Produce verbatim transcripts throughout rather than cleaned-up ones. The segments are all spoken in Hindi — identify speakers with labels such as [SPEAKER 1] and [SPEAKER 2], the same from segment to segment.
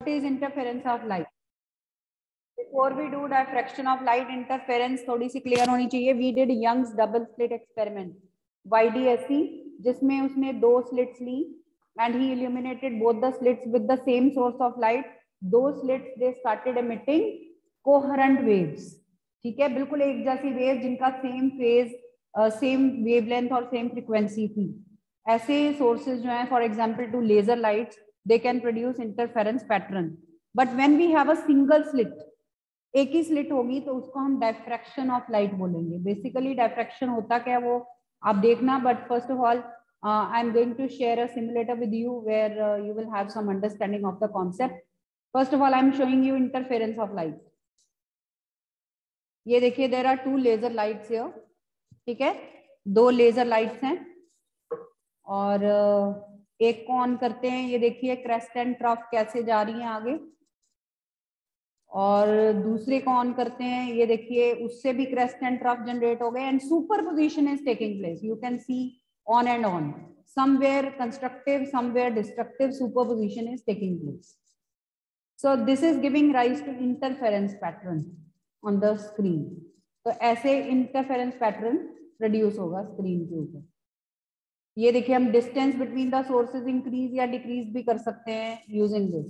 [SPEAKER 1] what is interference of light? Before we do diffraction of light, interference थोड़ी सी clear होनी चाहिए. We did Young's double slit experiment, Y D S C, जिसमें उसने दो slits Lee and he illuminated both the slits with the same source of light. Those slits they started emitting coherent waves. ठीक है, बिल्कुल एक जैसी वेव जिनका सेम फेज, सेम वेवलेंथ और सेम फ्रीक्वेंसी थी. ऐसे सोर्सेज जो हैं, for example two laser lights, they can produce interference pattern. But when we have a single slit, एक ही स्लिट होगी, तो उसको हम डायफ्रैक्शन ऑफ लाइट बोलेंगे. बेसिकली डायफ्रैक्शन होता क्या है वो आप देखना. But first of all I am going to share a simulator with you where you will have some understanding of the concept. First of all I am showing you interference of light. ये देखिए, there are two laser lights here. ठीक है, दो लेजर लाइट्स हैं और एक को ऑन करते हैं. ये देखिए क्रेस्ट एंड ट्रफ कैसे जा रही है आगे. और दूसरे को ऑन करते हैं. ये देखिए उससे भी क्रेस्ट एंड ट्रफ जनरेट हो गए and superposition is taking place. You can see on and on, somewhere constructive, somewhere destructive superposition is taking place. So this is giving rise to interference pattern on the screen. तो ऐसे इंटरफेरेंस पैटर्न प्रोड्यूस होगा स्क्रीन के ऊपर. ये देखिए, हम distance between the sources increase या डिक्रीज भी कर सकते हैं यूजिंग दिस.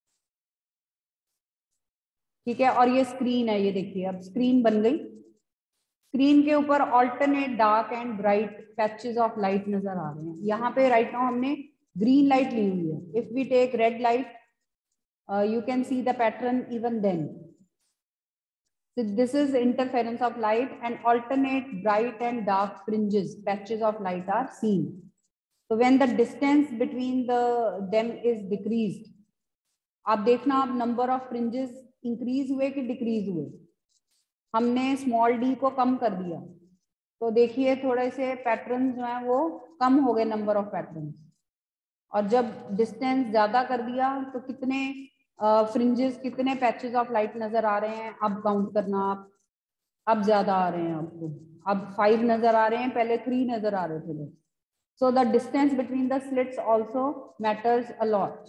[SPEAKER 1] ठीक है, और ये स्क्रीन है. ये देखिए अब स्क्रीन बन गई. स्क्रीन के ऊपर alternate dark and bright patches of light नजर आ रहे हैं. यहाँ पे राइट नाउ हमने ग्रीन लाइट ली हुई है. If we take red light, you can see the pattern even then. So this is interference of light, and alternate bright and dark fringes, patches of light are seen. So when the distance between the them is decreased, आप देखना अब number of fringes increase हुए कि decrease हुए. हमने small d को कम कर दिया, तो देखिए थोड़े से पैटर्न जो हैं वो कम हो गए, number of patterns. और जब distance ज्यादा कर दिया तो कितने फ्रिंजेस, uh, कितने पैचेस ऑफ लाइट नजर आ रहे हैं अब काउंट करना आप. अब ज्यादा आ रहे हैं आपको. अब फाइव नजर आ रहे हैं, पहले थ्री नजर आ रहे थे. So the distance between the slits also matters a lot.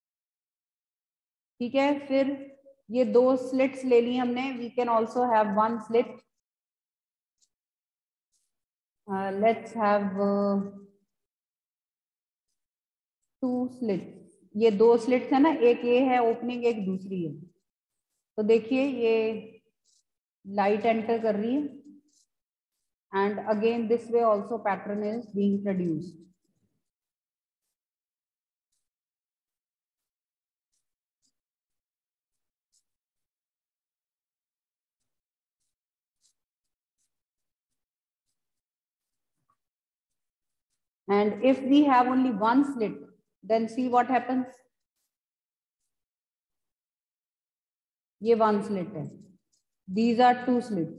[SPEAKER 1] ठीक है, फिर ये दो स्लिट्स ले ली हमने. We can also have one slit. Let's have two slits. ये दो स्लिट्स है ना, एक ये है ओपनिंग, एक दूसरी है. तो देखिए ये लाइट एंटर कर रही है and again this way also pattern is being produced. And if we have only one slit, then see what happens. ये one slit है. These are two slits.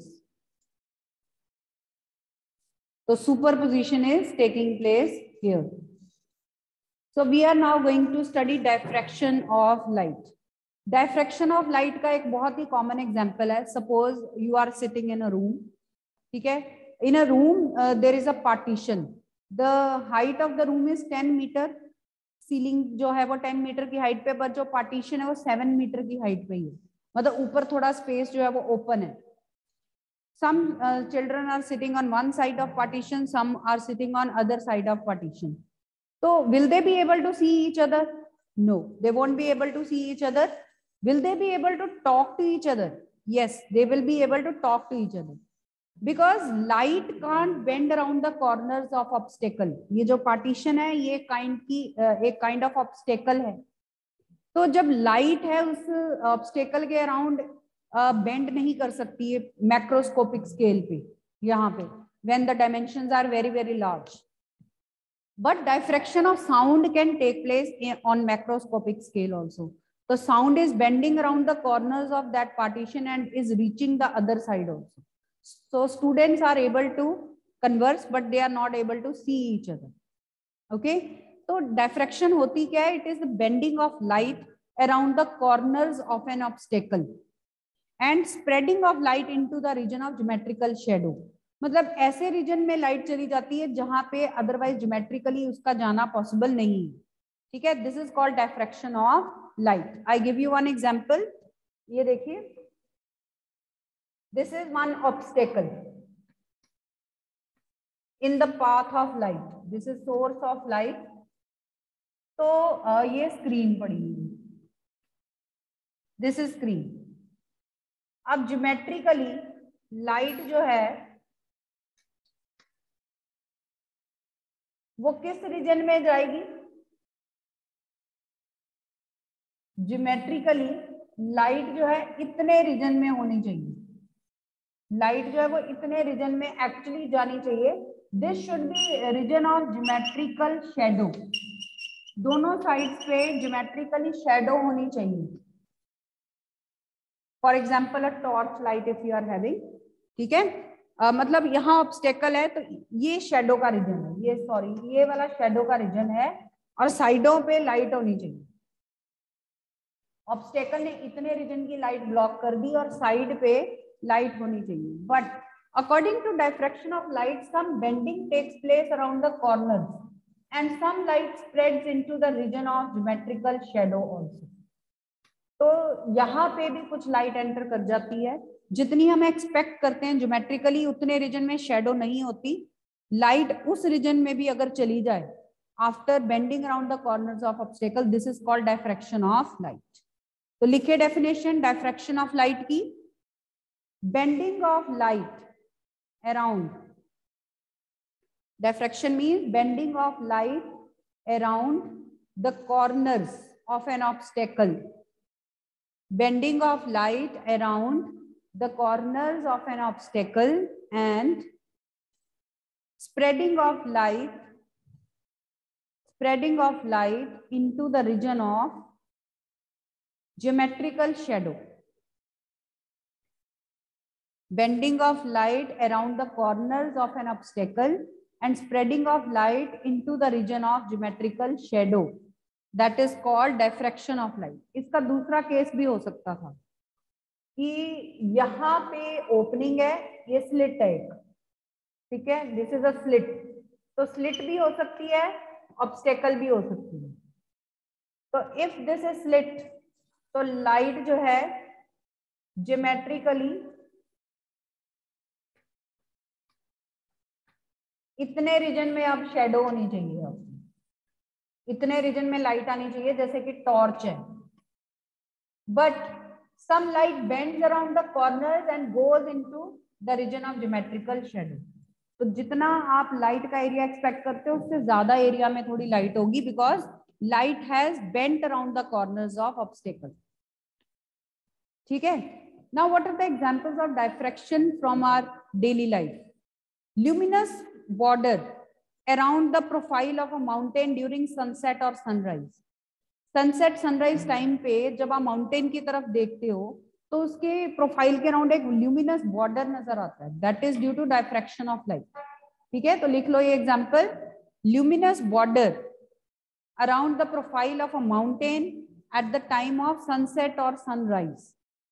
[SPEAKER 1] So superposition is taking place here. So we are now going to study diffraction of light. Diffraction of light का एक बहुत ही common example है. Suppose you are sitting in a room. ठीक है, in a room uh, there is a partition. The height of the room is ten meter. Ceiling जो है वो टेन मीटर की हाइट पे, पर जो पार्टीशन है वो सेवन मीटर की हाइट पे ही है. मतलब ऊपर थोड़ा स्पेस जो है वो ओपन है. Some uh, children are sitting on one side of partition, some are sitting on other side of partition. So will they be able to see each other? No, they won't be able to see each other. Will they be able to talk to each other? Yes, they will be able to talk to each other. Because light can't bend around the corners of obstacle. ये जो partition है ये kind की एक kind of obstacle है. तो जब light है उस obstacle के around bend नहीं कर सकती है macroscopic scale पे, यहाँ पे when the dimensions are very very large. But diffraction of sound can take place on macroscopic scale also. The sound is bending around the corners of that partition and is reaching the other side also. So students are able to converse, but they are not able to see each other. Okay. So diffraction होती क्या है? It is the bending of light around the corners of an obstacle and spreading of light into the region of geometrical shadow. मतलब ऐसे रीजन में लाइट चली जाती है जहां पे अदरवाइज ज्योमेट्रिकली उसका जाना पॉसिबल नहीं है. ठीक है, this is called diffraction of light. I give you one example. ये देखिए, this is one obstacle in the path of light. This is source of light. तो uh, ये स्क्रीन पड़ी हुई है. This is screen. अब ज्योमेट्रिकली लाइट जो है वो किस रीजन में जाएगी? ज्योमेट्रिकली लाइट जो है इतने रीजन में होनी चाहिए. लाइट जो है वो इतने रीजन में एक्चुअली जानी चाहिए. This should be region of geometrical shadow. दोनों साइड्स पे ज्योमेट्रिकली शैडो होनी चाहिए. For example a torch light if you are having. ठीक है, uh, मतलब यहाँ ऑब्स्टेकल है तो ये शेडो का रीजन है. ये सॉरी ये वाला शेडो का रीजन है और साइडों पे लाइट होनी चाहिए. ऑब्स्टेकल ने इतने रीजन की लाइट ब्लॉक कर दी और साइड पे लाइट होनी चाहिए. But according to diffraction of light some bending takes place around the corners and some light spreads into the region of geometrical shadow also. तो यहाँ पे भी कुछ लाइट एंटर कर जाती है. जितनी हम एक्सपेक्ट करते हैं ज्योमेट्रिकली उतने रीजन में शेडो नहीं होती. लाइट उस रीजन में भी अगर चली जाए after bending around the corners of obstacle, this is called diffraction of light. तो लिखे डेफिनेशन डायफ्रैक्शन ऑफ लाइट की. Bending of light around, diffraction means bending of light around the corners of an obstacle. Bending of light around the corners of an obstacle and spreading of light spreading of light into the region of geometrical shadow. Bending of light around the corners of an obstacle and spreading of light into the region of geometrical shadow. That is called diffraction of light. इसका दूसरा केस भी हो सकता था कि यहाँ पे ओपनिंग है, ये स्लिट है एक. ठीक है, दिस इज अ स्लिट. तो स्लिट भी हो सकती है, ऑब्स्टेकल भी हो सकती है. तो इफ दिस इज स्लिट तो लाइट जो है ज्योमेट्रिकली इतने रीजन में अब शेडो होनी चाहिए. अब इतने रीजन में लाइट आनी चाहिए जैसे कि टॉर्च है. But some light bends around the corners and goes into the region of geometrical shadow. तो जितना आप लाइट का एरिया एक्सपेक्ट करते हो उससे ज्यादा एरिया में थोड़ी लाइट होगी because light has bent around the corners of obstacle. ठीक है, now what are the examples of diffraction from our daily life? Luminous border around the profile of a mountain during sunset or sunrise. Sunset sunrise time पे जब आप माउंटेन की तरफ देखते हो तो उसके प्रोफाइल के अराउंड एक ल्यूमिनस बॉर्डर नजर आता है. That is due to diffraction of light. ठीक है, तो लिख लो ये example. Luminous border around the profile of a mountain at the time of sunset और सनराइज.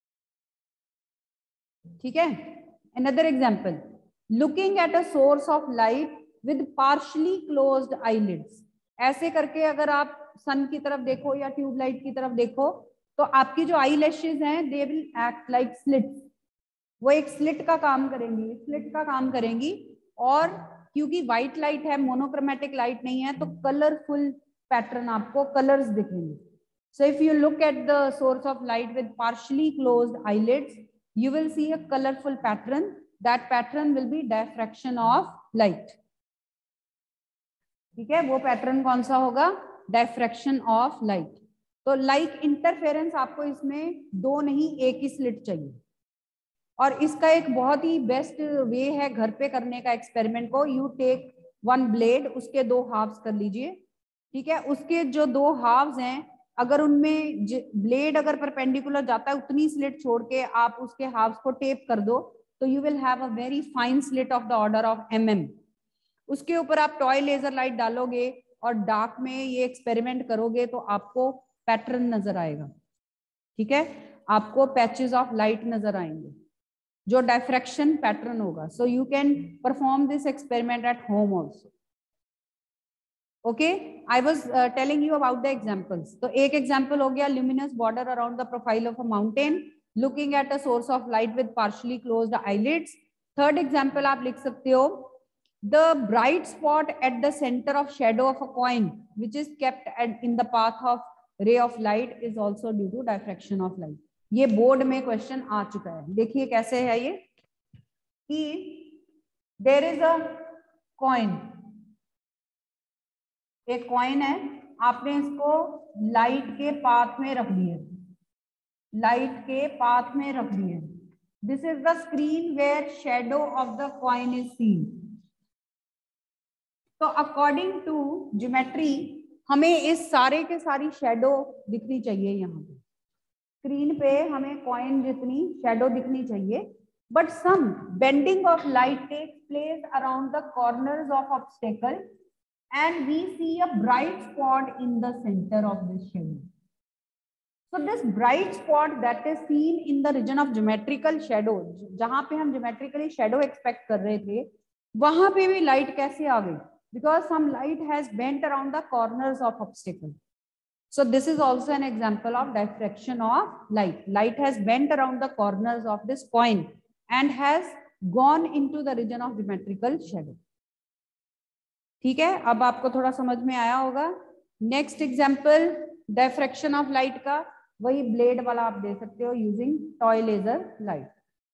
[SPEAKER 1] ठीक है, another example. Looking at a source of light with partially closed eyelids. ऐसे करके अगर आप सन की तरफ देखो या ट्यूबलाइट की तरफ देखो तो आपकी जो आई लैशेज हैं they will act like slits. वो एक स्लिट का काम करेंगी, स्लिट का काम करेंगी. और क्योंकि व्हाइट लाइट है, मोनोक्रोमेटिक लाइट नहीं है, तो कलरफुल पैटर्न आपको कलर्स दिखेंगे. So if you look at the source of light with partially closed eyelids, you will see a colorful pattern. That pattern will be diffraction of light. ठीक है, वो पैटर्न कौन सा होगा? Diffraction of light. तो लाइक इंटरफेरेंस आपको इसमें दो नहीं एक ही स्लिट चाहिए. और इसका एक बहुत ही बेस्ट वे है घर पे करने का एक्सपेरिमेंट को. यू टेक वन ब्लेड, उसके दो हाफ्स कर लीजिए. ठीक है, उसके जो दो हाफ्स हैं अगर उनमें ब्लेड अगर परपेंडिकुलर जाता है उतनी स्लिट छोड़ के आप उसके हाफ्स को टेप कर दो तो you will have a very fine slit of the order of M M. उसके ऊपर आप टॉय लेजर लाइट डालोगे और डार्क में ये एक्सपेरिमेंट करोगे तो आपको पैटर्न नजर आएगा. ठीक है, आपको पैचेस ऑफ लाइट नजर आएंगे जो डायफ्रैक्शन पैटर्न होगा. So you can perform this experiment at home also. Okay, I was telling you about the examples. तो एक एग्जांपल हो गया luminous border around the profile of a mountain looking at a source of light with partially closed eyelids. Third example आप लिख सकते हो the bright spot at the centre of shadow of a coin which is kept in the path of ray of light is also due to diffraction of light. ये बोर्ड में क्वेश्चन आ चुका है. देखिए कैसे है ये कि देयर इज अ कॉइन, एक कॉइन है, आपने इसको लाइट के पाथ में रख दिया, लाइट के पाथ में रख दिया. This is the screen where shadow of the coin is seen. तो अकॉर्डिंग टू ज्योमेट्री हमें इस सारे के सारी शेडो दिखनी चाहिए. यहाँ पे स्क्रीन पे हमें कॉइन जितनी शेडो दिखनी चाहिए. But some bending of light takes place around the corners of obstacle and we see a bright spot in the center of this shadow. So this bright spot that is seen in the region of geometrical shadow, जहां पे हम geometrically shadow expect कर रहे थे, वहां पे भी light कैसे आ गई? Because some light has bent around the corners of obstacle. So this is also an example of diffraction of light. Light has bent around the corners of this coin and has gone into the region of geometrical shadow. ठीक है, अब आपको थोड़ा समझ में आया होगा. Next example diffraction of light का, वही ब्लेड वाला आप दे सकते हो using toy laser light.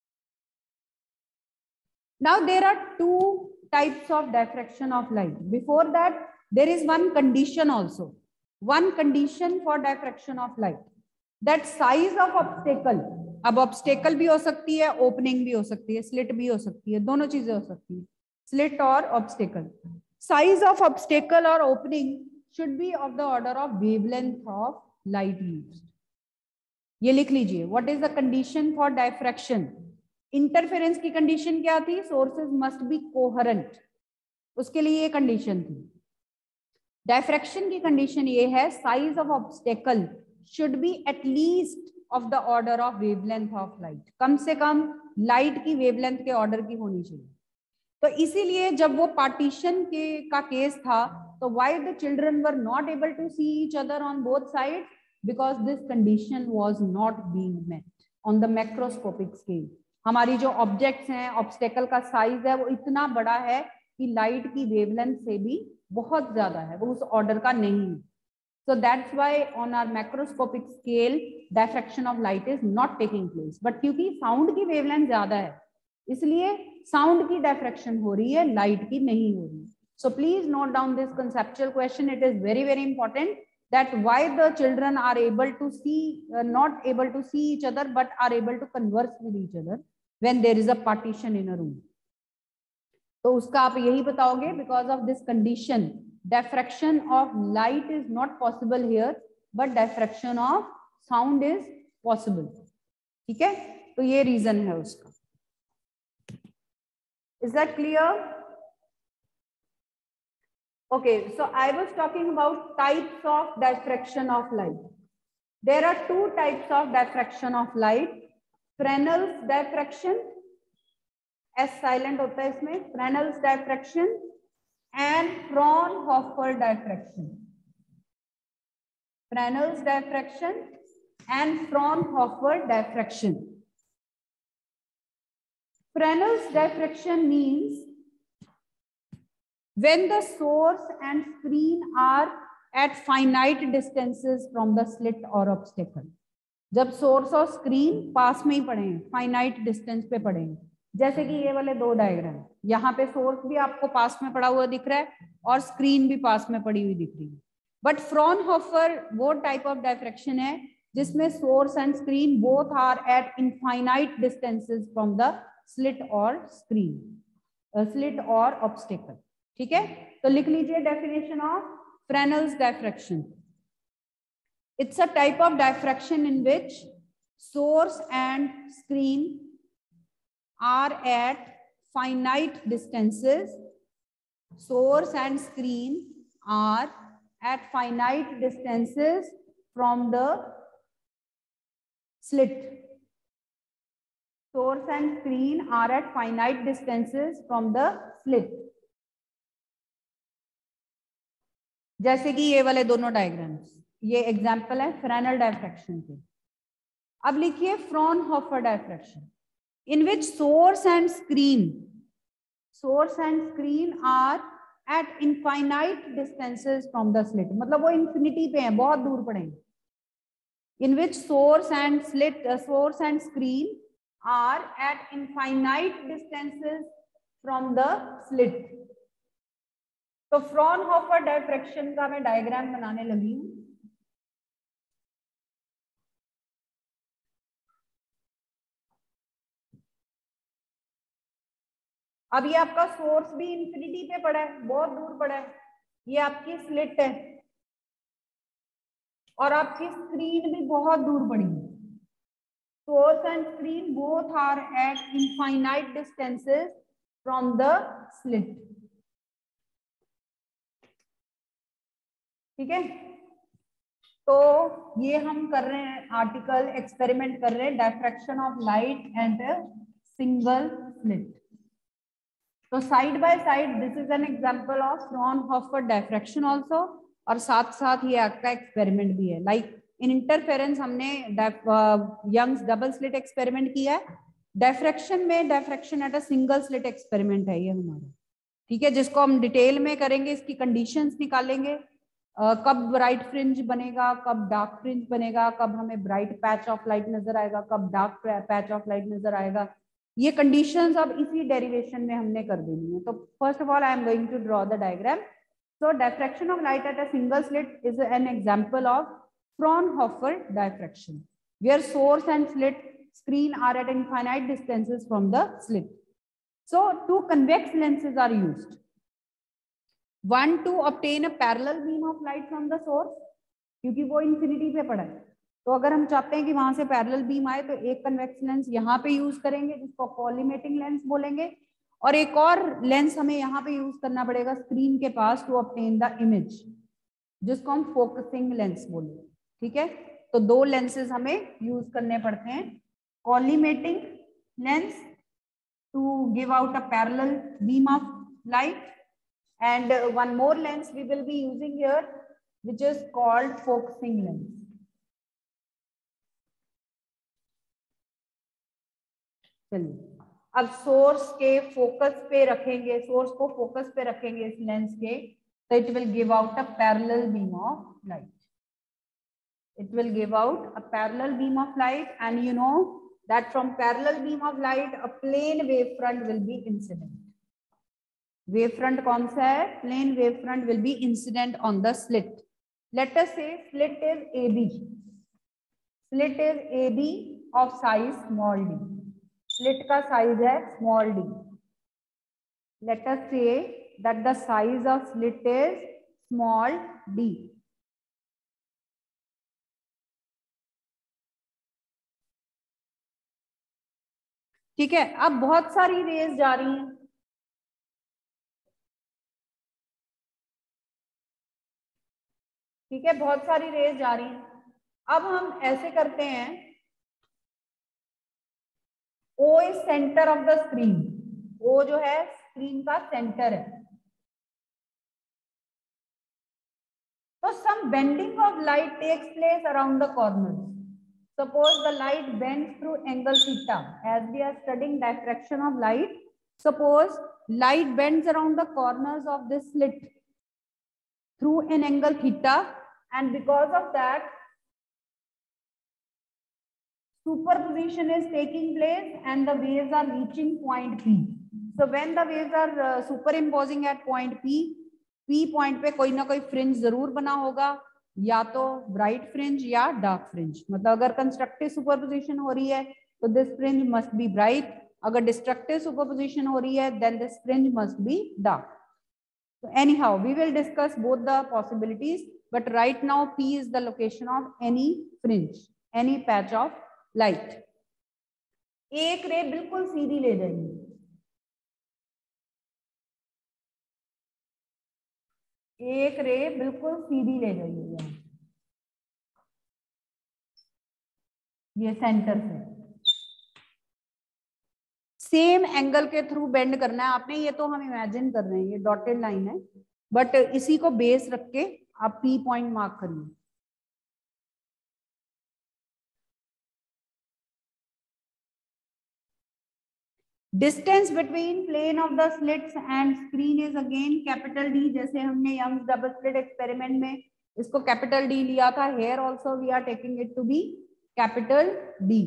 [SPEAKER 1] Now there are two types of diffraction of light. Before that there is one condition also, one condition for diffraction of light, that size of obstacle. अब ऑब्स्टेकल भी हो सकती है, ओपनिंग भी हो सकती है, स्लिट भी हो सकती है, दोनों चीजें हो सकती है, स्लिट और obstacle. Size of obstacle or opening should be of the order of wavelength of light used. ये लिख लीजिए. What is the condition for diffraction? Interference की condition क्या थी? Sources must be coherent. उसके लिए ये condition थी. Diffraction की condition ये है, size of obstacle should be at least of the order of wavelength of light. कम से कम light की wavelength के order की होनी चाहिए. तो इसीलिए जब वो पार्टीशन के का केस था, तो why the children were not able to see each other on both side, because this condition was not being met on the macroscopic scale. हमारी जो ऑब्जेक्ट्स हैं, ऑब्स्टेकल का साइज है वो इतना बड़ा है कि लाइट की वेवलेंथ से भी बहुत ज्यादा है, वो उस ऑर्डर का नहीं है. So that's why on our macroscopic scale diffraction of light is not taking place. But क्योंकि साउंड की वेवलेंथ ज्यादा है, इसलिए साउंड की डिफ्रैक्शन हो रही है, लाइट की नहीं हो रही. So please note down this conceptual question. It is very very important that why the children are able to see, not able to see each other but are able to converse with each other when there is a partition in a room. तो उसका आप यही बताओगे, because of this condition diffraction of light is not possible here but diffraction of sound is possible. ठीक है, तो ये रीजन है उसका. Is that clear? Okay, so I was talking about types of diffraction of light. There are two types of diffraction of light. Fresnel's diffraction, S silent होता है इसमें, Fresnel's diffraction and Fraunhofer diffraction. Fresnel's diffraction and Fraunhofer diffraction. Fresnel's diffraction means when the source and screen are at finite distances from the slit or obstacle. जब सोर्स और स्क्रीन पास में ही पड़े हैं, फाइनाइट डिस्टेंस पे पड़े हैं, जैसे कि ये वाले दो डायग्राम, यहाँ पे सोर्स भी आपको पास में पड़ा हुआ दिख रहा है और स्क्रीन भी पास में पड़ी हुई दिख रही है. बट फ्रॉनहोफर वो टाइप ऑफ डिफ्रैक्शन है जिसमें source and screen both are at infinite distances from the slit और स्क्रीन, स्लिट और ऑब्स्टेकल. ठीक है, तो लिख लीजिए definition of Fresnel's diffraction. It's a type of diffraction in which source and screen are at finite distances. Source and screen are at finite distances from the slit. Source and screen are at finite distances from the slit. जैसे कि ये वाले दोनों डायग्राम्स, ये एग्जाम्पल है फ्रेनेल डायफ्रैक्शन के। अब लिखिए Fraunhofer diffraction, in which source and screen source and screen are at infinite distances from the slit, मतलब वो इंफिनिटी पे हैं, बहुत दूर पड़ेंगे। In which source and slit source and screen are at infinite distances from the slit. तो फ्रॉनहोफर डायफ्रैक्शन का मैं डायग्राम बनाने लगी हूं। अब ये आपका सोर्स भी इंफिनिटी पे पड़ा है, बहुत दूर पड़ा है, ये आपकी स्लिट है, और आपकी स्क्रीन भी बहुत दूर पड़ी है। Source and screen both are at infinite distances from the slit. ठीक है, तो ये हम कर रहे हैं आर्टिकल एक्सपेरिमेंट कर रहे हैं, diffraction of light and single slit. तो side by side this is an example of Fraunhofer diffraction also, और साथ साथ ये आपका एक्सपेरिमेंट भी है। लाइक इन इंटरफेरेंस हमने यंग्स डबल स्लिट एक्सपेरिमेंट किया है, डायफ्रैक्शन में diffraction at a single slit experiment है ये हमारा। ठीक है, जिसको हम डिटेल में करेंगे, इसकी कंडीशंस निकालेंगे, uh, कब ब्राइट फ्रिंज बनेगा, कब डार्क फ्रिंज बनेगा, कब हमें ब्राइट पैच ऑफ लाइट नजर आएगा, कब डार्क पैच ऑफ लाइट नजर आएगा। ये कंडीशंस अब इसी डेरिवेशन में हमने कर देनी है। तो first of all I am going to draw the diagram. So diffraction of light at a single slit is an example of Fraunhofer diffraction, where source and slit screen are at infinite distances from the slit. So two convex lenses are used, one to obtain a parallel beam of light from the source, क्योंकि वो इंफिनिटी पे पड़ा है, तो अगर हम चाहते हैं कि वहां से पैरेलल बीम आए तो एक कन्वेक्स लेंस यहाँ पे यूज करेंगे जिसको कॉलीमेटिंग लेंस बोलेंगे, और एक और लेंस हमें यहाँ पे यूज करना पड़ेगा स्क्रीन के पास टू ऑब्टेन द इमेज, जिसको हम फोकसिंग लेंस बोलेंगे। ठीक है, तो दो लेंसेज हमें यूज करने पड़ते हैं, collimating lens to give out a parallel beam of light, and one more lens we will be using here which is called focusing lens. चलिए अब सोर्स के फोकस पे रखेंगे, सोर्स को फोकस पे रखेंगे इस लेंस के, तो it will give out a parallel beam of light, it will give out a parallel beam of light, and you know that from parallel beam of light a plane wave front will be incident. Wave front kaun sa hai? Plane wave front will be incident on the slit. Let us say slit is A B. Slit is A B of size small d. Slit ka size hai small d. Let us say that the size of slit is small d. ठीक है, अब बहुत सारी रेज जा रही हैं, ठीक है, बहुत सारी रेज जा रही हैं। अब हम ऐसे करते हैं, O is centre of the screen, O जो है स्क्रीन का सेंटर है, तो some bending of light takes place around the corners. Suppose the light bends through angle theta. As we are studying diffraction of light, suppose light bends around the corners of this slit through an angle theta, and because of that superposition is taking place and the waves are reaching point P. So when the waves are uh, superimposing at point P, P point पे कोई ना कोई फ्रिंज जरूर बना होगा, या तो ब्राइट फ्रिंज या डार्क फ्रिंज। मतलब अगर कंस्ट्रक्टिव सुपरपोजिशन हो रही है तो this fringe must be bright, अगर डिस्ट्रक्टिव सुपरपोजिशन हो रही है then this fringe must be dark. So anyhow we will discuss both the possibilities, but right now P is the location of any fringe, any patch of light. एक रे बिल्कुल सीधी ले जाएंगे, एक रे बिल्कुल सीधी ले जाइए, ये सेंटर से सेम एंगल के थ्रू बेंड करना है आपने। ये तो हम इमेजिन कर रहे हैं, ये डॉटेड लाइन है, बट इसी को बेस रख के आप पी पॉइंट मार्क करिए। Distance between plane of the slits and screen is again capital D, जैसे हमने यंग्स डबल स्लिट एक्सपेरिमेंट में इसको कैपिटल डी लिया था, here also we are taking it to be capital D,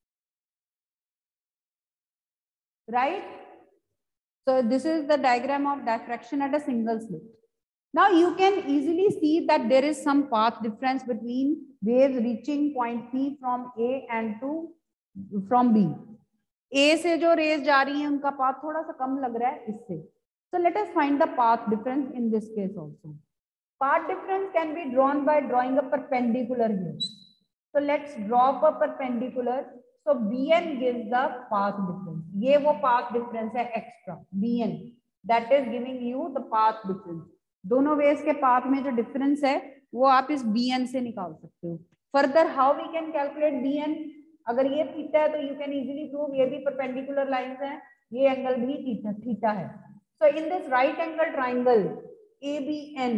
[SPEAKER 1] right? So this is the diagram of diffraction at a single slit. Now you can easily see that there is some path difference between waves reaching point P from A and to from B. A से जो रेज जा रही है उनका पाथ थोड़ा सा कम लग रहा है इससे. So let us find the path difference in this case also. Path difference can be drawn by drawing a perpendicular here. So let's draw a perpendicular. So B N gives the path difference. ये वो path difference है extra B N. That is giving you the path difference. दोनों waves के path में जो difference है वो आप इस B N से निकाल सकते हो. Further how we can calculate B N? अगर ये थीटा है तो you can easily prove ये भी perpendicular lines है, ये एंगल भी थीटा थीटा है. So in this right angle triangle A B N,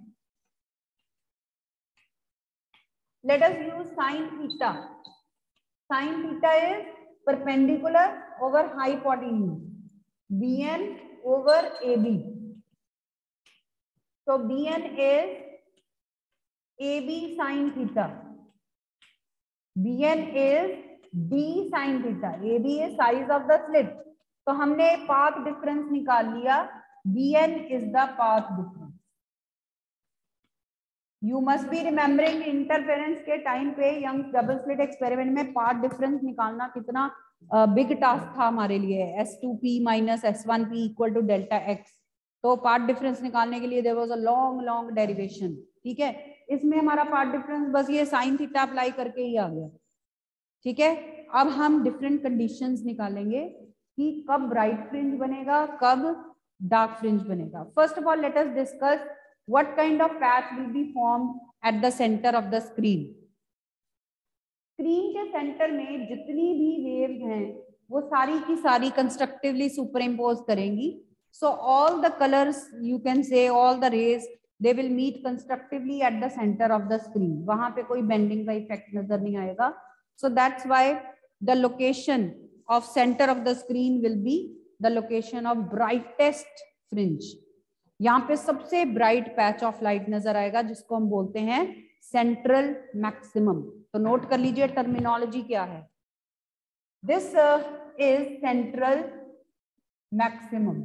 [SPEAKER 1] let us use sin theta. Sin theta is perpendicular over hypotenuse. B N over A B. So B N is A B sin theta. B N is D sin theta. A B is size of the slit. तो हमने path difference निकाल लिया. B N is the path difference. You must be remembering interference के टाइम पे यंग्स डबल स्लिट एक्सपेरिमेंट में पाथ डिफरेंस निकालना कितना बिग uh, टास्क था हमारे लिए. S two P minus S one P equal to delta X. तो पाथ डिफरेंस निकालने के लिए there was a long long derivation. ठीक है, इसमें हमारा पाथ डिफरेंस बस ये साइन थीटा अप्लाई करके ही आ गया. ठीक है, अब हम डिफरेंट कंडीशंस निकालेंगे कि कब ब्राइट फ्रिंज बनेगा, कब डार्क फ्रिंज बनेगा. First of all let us discuss what kind of patch will be formed at the center of the screen. स्क्रीन के सेंटर में जितनी भी वेव्स हैं वो सारी की सारी कंस्ट्रक्टिवली सुपर इम्पोज करेंगी. So all the colours you can say all the rays they will meet constructively at the centre of the screen. वहां पे कोई बेंडिंग का इफेक्ट नजर नहीं आएगा. So that's why the location of centre of the screen will be the location of brightest fringe. यहाँ पे सबसे ब्राइट पैच ऑफ लाइट नजर आएगा जिसको हम बोलते हैं सेंट्रल मैक्सिमम. तो नोट कर लीजिए टर्मिनोलॉजी क्या है. This is central maximum.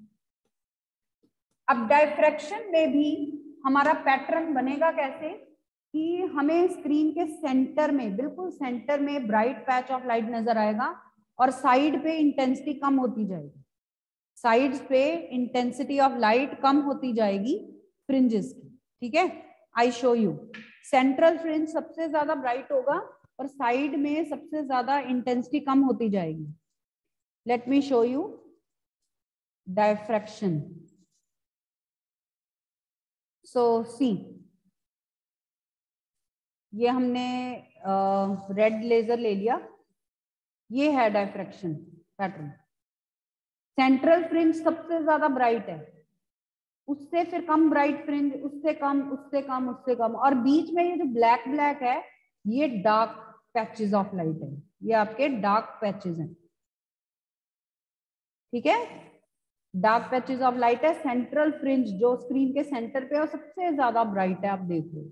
[SPEAKER 1] अब डायफ्रैक्शन में भी हमारा पैटर्न बनेगा कैसे कि हमें स्क्रीन के सेंटर में, बिल्कुल सेंटर में ब्राइट पैच ऑफ लाइट नजर आएगा और साइड पे इंटेंसिटी कम होती जाएगी. साइड्स पे इंटेंसिटी ऑफ लाइट कम होती जाएगी फ्रिंजेस की. ठीक है, I show you. Central fringe सबसे ज्यादा ब्राइट होगा और साइड में सबसे ज्यादा इंटेंसिटी कम होती जाएगी. Let me show you diffraction. So see, ये हमने रेड लेजर ले लिया. ये है डायफ्रैक्शन पैटर्न. सेंट्रल फ्रिंज सबसे ज्यादा ब्राइट है, उससे फिर कम ब्राइट फ्रिंज, उससे कम, उससे कम, उससे कम, और बीच में ये जो ब्लैक ब्लैक है ये डार्क पैचेस ऑफ लाइट है. ये आपके डार्क पैचेस हैं. ठीक है, डार्क पैचेस ऑफ लाइट है. सेंट्रल फ्रिंज जो स्क्रीन के सेंटर पे है सबसे ज्यादा ब्राइट है, आप देख लो.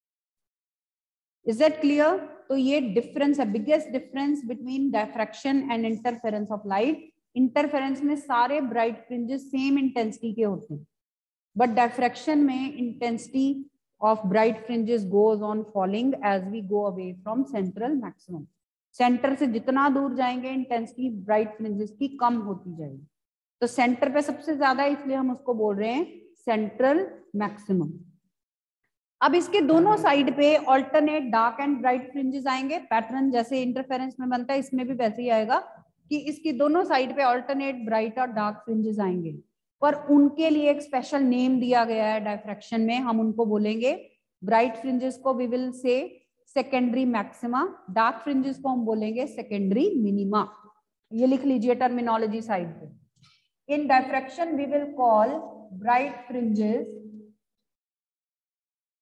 [SPEAKER 1] Is that clear? तो ये डिफरेंस है, biggest difference between diffraction and interference of light. Interference में सारे ब्राइट फ्रिंजेस सेम इंटेंसिटी के होते हैं, बट डायफ्रैक्शन में intensity of bright fringes goes on falling as we go away from central maximum. Centre से जितना दूर जाएंगे इंटेंसिटी ब्राइट फ्रिंजेस की कम होती जाएगी. तो सेंटर पे सबसे ज्यादा, इसलिए हम उसको बोल रहे हैं सेंट्रल मैक्सिमम. अब इसके दोनों साइड पे alternate dark and bright fringes आएंगे. पैटर्न जैसे इंटरफेरेंस में बनता है इसमें भी वैसे ही आएगा कि इसकी दोनों साइड पे ऑल्टरनेट ब्राइट और डार्क फ्रिंजेस आएंगे, पर उनके लिए एक स्पेशल नेम दिया गया है डायफ्रैक्शन में. हम उनको बोलेंगे ब्राइट फ्रिंजेस को we will say secondary maxima, dark fringes को हम बोलेंगे सेकेंडरी मिनिमा. ये लिख लीजिए टर्मिनोलॉजी साइड पे. In diffraction we will call bright fringes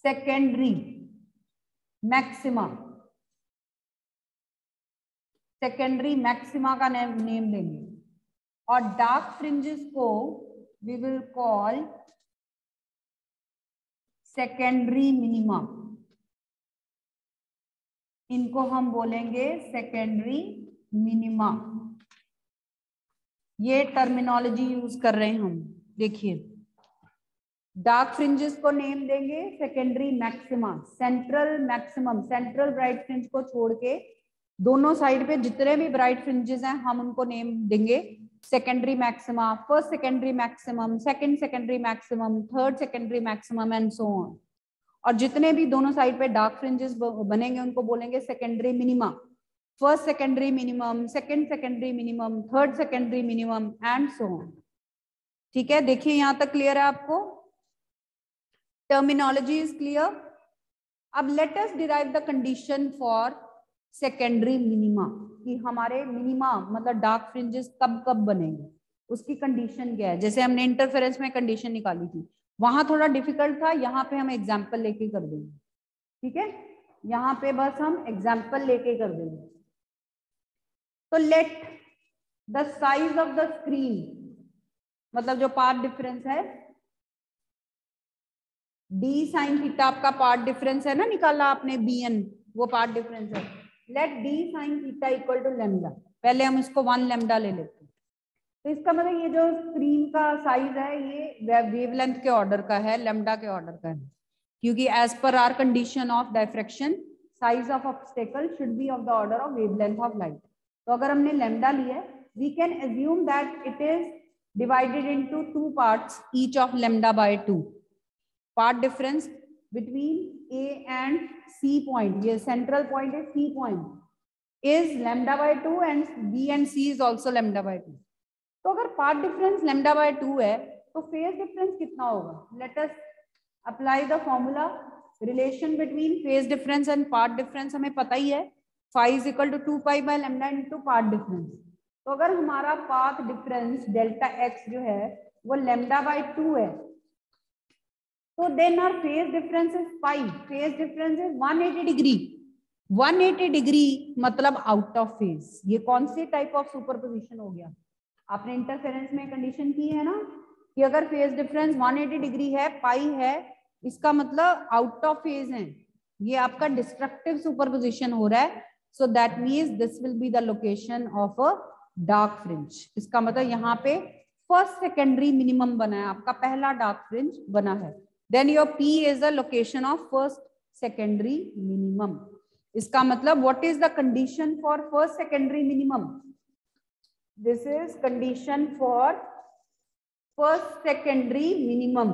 [SPEAKER 1] secondary maxima, secondary maxima का नेम नेम देंगे, और डार्क फ्रिंजेस को we will call secondary minima, इनको हम बोलेंगे सेकेंडरी मिनिमा। ये टर्मिनोलॉजी यूज कर रहे हैं हम। देखिए, डार्क फ्रिंजेस को नेम देंगे secondary maxima, central maximum, central bright fringe को छोड़ के दोनों साइड पे जितने भी ब्राइट फ्रिंजेस हैं हम उनको नेम देंगे secondary maxima, first secondary maximum, second secondary maximum, third secondary maximum and so on. और जितने भी दोनों साइड पे डार्क फ्रिंजेस बनेंगे उनको बोलेंगे secondary minima, first secondary minimum, second secondary minimum, third secondary minimum and so on. ठीक है, देखिए यहां तक क्लियर है आपको, टर्मिनोलॉजी इज क्लियर। अब let us derive the condition for secondary minima, कि हमारे मिनिमा मतलब डार्क फ्रिंजेस कब कब बनेंगे, उसकी कंडीशन क्या है। जैसे हमने इंटरफेरेंस में कंडीशन निकाली थी, वहां थोड़ा डिफिकल्ट था, यहाँ पे हम एग्जाम्पल लेके कर देंगे। ठीक है, यहाँ पे बस हम एग्जाम्पल लेके कर देंगे। तो let the size of the screen, मतलब जो पार्ट डिफरेंस है, डी साइन थीटा आपका पार्ट डिफरेंस है ना, निकाला आपने बी एन, वो पार्ट डिफरेंस है। Let D sine theta equal to lambda, पहले हम इसको वन लेमडा ले लेते हैं। तो इसका मतलब ये जो स्क्रीन का साइज है ये वेवलेंथ के ऑर्डर का है, लेमडा के ऑर्डर का है, क्योंकि as per our condition of diffraction size of obstacle should be of the order of wavelength of light. तो अगर हमने लेमडा लिया है, we can assume that it is divided into two parts each of lambda by two. Path difference between A and C point, ये सेंट्रल पॉइंट है C point, is lambda by two and B and C is also lambda by two. तो अगर path difference lambda by two है तो फेज डिफरेंस कितना होगा। Let us apply the formula, relation between phase difference and path difference हमें पता ही है, phi is equal to two pi by lambda into path difference. तो अगर हमारा पाथ डिफरेंस डेल्टा एक्स जो है वो लेमडा बाय टू है, तो then our phase difference is pi, phase difference is one eighty degree. One eighty degree मतलब आउट ऑफ फेज। ये कौन सी टाइप ऑफ सुपरपोजिशन हो गया, आपने इंटरफेरेंस में कंडीशन की है ना कि अगर phase difference one eighty degree है, पाई है, इसका मतलब आउट ऑफ फेज है, ये आपका डिस्ट्रक्टिव सुपरपोजिशन हो रहा है। So that means this will be the location of a dark fringe. इसका मतलब यहाँ पे फर्स्ट सेकेंडरी मिनिमम बना है, आपका पहला डार्क फ्रिंज बना है। Then your P is the location of first secondary minimum. इसका मतलब what is the condition for first secondary minimum? This is condition for first secondary minimum.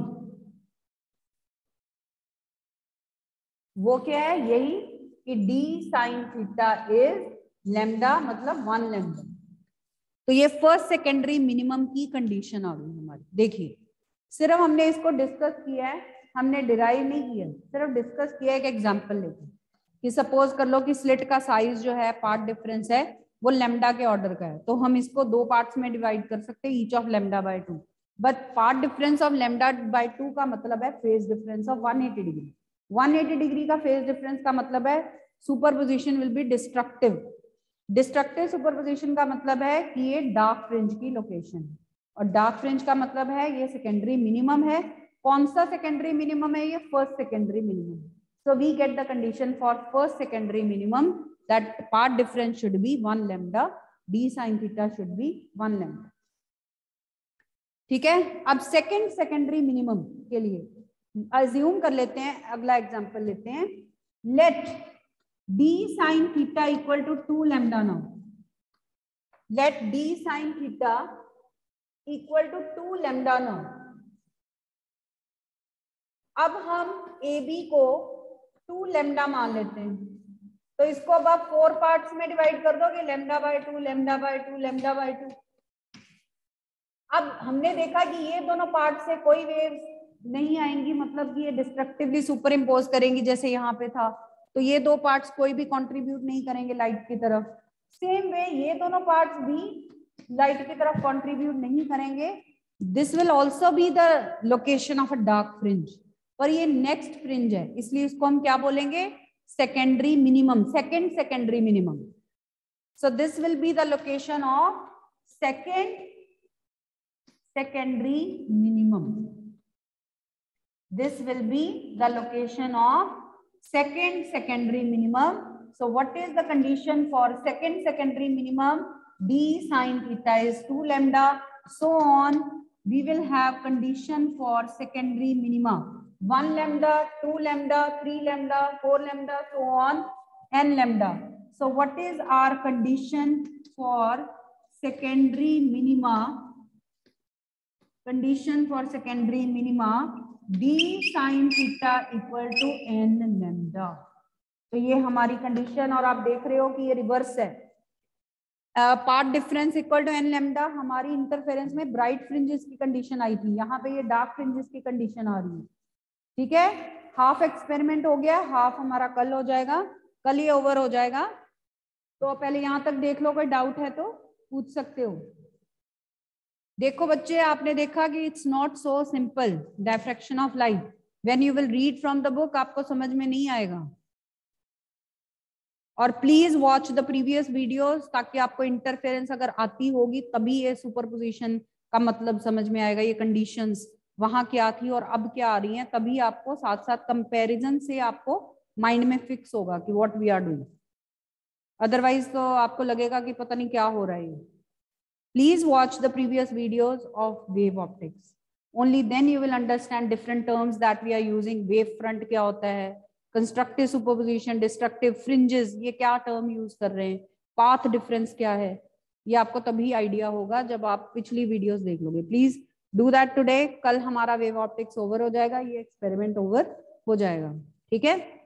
[SPEAKER 1] वो क्या है, यही कि d sin theta is lambda, मतलब वन lambda। तो ये फर्स्ट सेकेंडरी मिनिमम की कंडीशन आ गई हमारी। देखिए, सिर्फ हमने इसको डिस्कस किया है, हमने डिराइव नहीं किया, सिर्फ डिस्कस किया एक एग्जांपल लेके कि सपोज कर लो कि स्लिट का साइज जो है, पार्ट डिफरेंस है, वो लेमडा के ऑर्डर का है, तो हम इसको दो पार्ट्स में डिवाइड कर सकते हैं, each of lambda by two. But path difference of lambda by two का मतलब है phase difference of one eighty degree. One eighty degree का फेज डिफरेंस का मतलब है superposition will be destructive. Destructive superposition का मतलब है कि ये डार्क फ्रिंज की लोकेशन है, और डार्क फ्रिंज का मतलब है ये सेकेंडरी मिनिमम है। कौन सा सेकेंडरी मिनिमम है, ये first secondary minimum. So we get the condition for first secondary minimum that path difference should be one lambda, D sine theta should be one lambda. ठीक है, अब सेकेंड सेकेंडरी मिनिमम के लिए अज्यूम कर लेते हैं, अगला एग्जांपल लेते हैं। Let D sine theta equal to two lambda now. Let D sine theta equal to two lambda now. अब हम ए बी को टू लेमडा मान लेते हैं, तो इसको अब आप फोर पार्ट्स में डिवाइड कर दोगे, lambda by two, lambda by two, lambda by two. अब हमने देखा कि ये दोनों पार्ट से कोई वेव्स नहीं आएंगी, मतलब कि ये डिस्ट्रक्टिवली सुपर इम्पोज करेंगी जैसे यहाँ पे था, तो ये दो पार्ट्स कोई भी कंट्रीब्यूट नहीं करेंगे लाइट की तरफ। सेम वे ये दोनों पार्ट्स भी लाइट की तरफ कंट्रीब्यूट नहीं करेंगे। This will also be the location of a dark fringe. और ये नेक्स्ट फ्रिंज है, इसलिए इसको हम क्या बोलेंगे, secondary minimum, second secondary minimum. So this will be the location of second secondary minimum. This will be the location of second secondary minimum. So what is the condition for second secondary minimum? D sin theta is two lambda. So on, we will have condition for secondary minima. one lambda, two lambda, three lambda, four lambda, so on, n lambda. So what is our condition for secondary minima? Condition for secondary minima, d sin theta equal to n lambda. तो ये हमारी कंडीशन, और आप देख रहे हो कि ये रिवर्स है. Path difference equal to n lambda. हमारी इंटरफेरेंस में ब्राइट फ्रिंजेस की कंडीशन आई थी, यहाँ पे ये डार्क फ्रिंजेस की कंडीशन आ रही है. ठीक है, हाफ एक्सपेरिमेंट हो गया, हाफ हमारा कल हो जाएगा, कल ये ओवर हो जाएगा. तो पहले यहाँ तक देख लो, कोई डाउट है तो पूछ सकते हो. देखो बच्चे, आपने देखा कि it's not so simple. Diffraction of light, when you will read from the book आपको समझ में नहीं आएगा. और please watch the previous videos, ताकि आपको इंटरफेरेंस अगर आती होगी तभी ये सुपरपोजिशन का मतलब समझ में आएगा. ये कंडीशंस वहां क्या थी और अब क्या आ रही हैं, तभी आपको साथ साथ कंपैरिजन से आपको माइंड में फिक्स होगा कि what we are doing. Otherwise तो आपको लगेगा कि पता नहीं क्या हो रहा है. Please watch the previous videos of wave optics. Only then you will understand different terms that we are using. Wave front क्या होता है, constructive superposition, destructive fringes, ये क्या term use कर रहे हैं, path difference क्या है, ये आपको तभी आइडिया होगा जब आप पिछली वीडियोस देख लोगे. Please do that today. कल हमारा wave optics over हो जाएगा, ये experiment over हो जाएगा. ठीक है.